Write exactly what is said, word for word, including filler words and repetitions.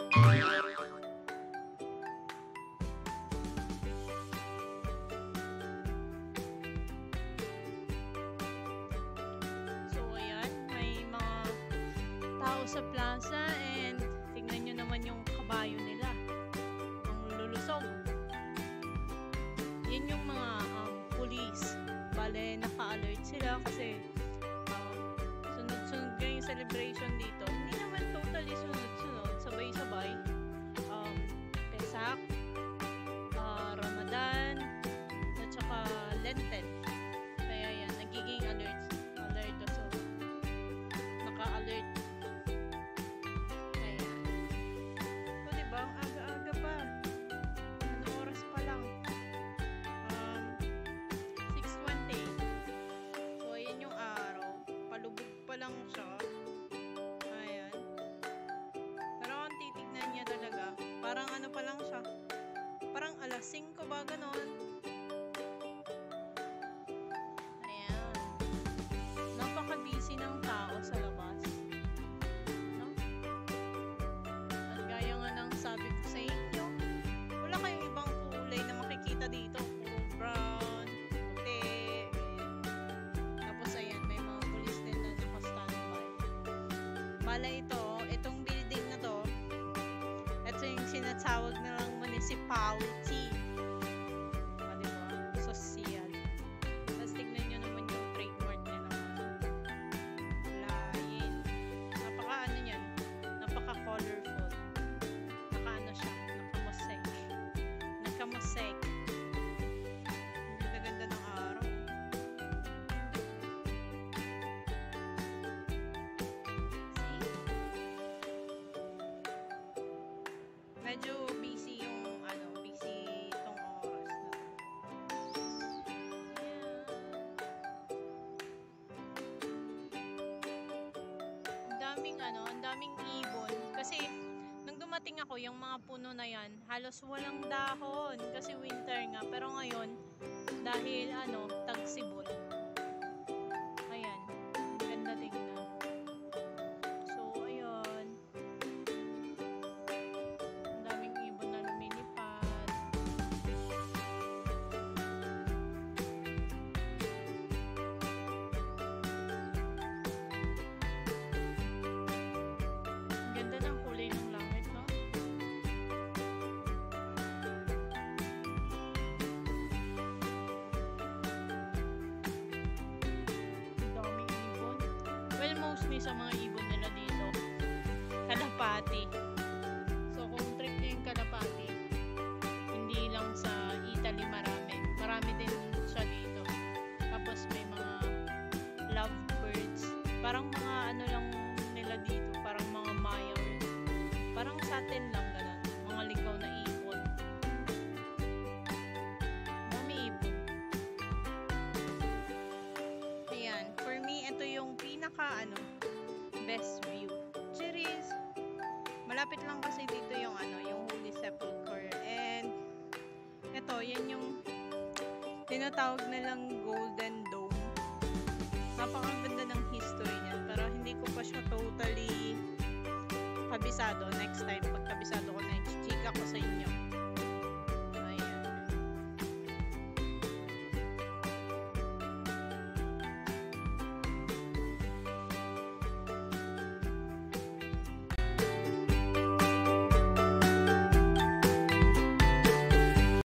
So ayan, may mga tao sa plaza and tingnan nyo naman yung kabayo nila. Ang lulusog. Yan yung mga um, police. Bale, naka-alert sila kasi um, sunod-sunod nga yung celebration dito. Hindi naman totally sunod-sunod. Sabay-sabay. Um, Pesak, uh, Ramadan, at saka Lenten. Kaya yan, nagiging alert. Alert so naka-alert. Kaya so diba, ang aga-aga pa. Ano oras pa lang? Um, six twenty. So ayan yung araw. Palubog pa lang siya. Ayan. Pero kung titignan niya talaga, parang ano pa lang siya. Parang alas singko ba ganon? Ayan. Napaka-busy ng tao sa labas. No? At gaya nga ng sabi ko sa inyo, wala kayong ibang kulay na makikita dito. Puro brown, puti, ganyan. Tapos ayan, may mga pulis din na naka-standby. Mala ito, itong building na to, ito yung sinatawag nilang municipality. Ah, diba? Social. Tapos tignan nyo naman yung trademark niya naman. Lain. Napaka ano yan? Napaka colorful. Naka ano siya? Naka-mosaic. Naka-mosaic. Ang ganda-ganda ng araw. See? Medyo busy yung ano, busy itong oras na to. Ayan. Ang daming ano, ang daming ibon. Kasi nung dumating ako, yung mga puno na yan, halos walang dahon. Kasi winter nga. Pero ngayon, dahil ano, tagsibol. Ayan. Ang ganda tingnan. So, ayun. Ang daming ibon na lumilipad. Ang ganda ng kulay ng langit, no? Ang daming ibon. Well, mostly sa mga ibon nila dito, kalapati. So, kung trip nyo yung kalapati, hindi lang sa Italy marami. Marami din siya dito. Tapos may mga lovebirds. Parang mga ano lang nila dito. Parang mga mayors. Parang sa atin lang ganun. Mga ligaw na ibon. Dami ibon. Ayan. For me, ito yung pinaka ano, best view. Cheers! Malapit lang kasi dito yung ano, yung Holy Sepulchre. And ito, yan yung tinatawag nilang Golden Dome. Napakaganda ng history niyan. Pero hindi ko pa siya totally kabisado.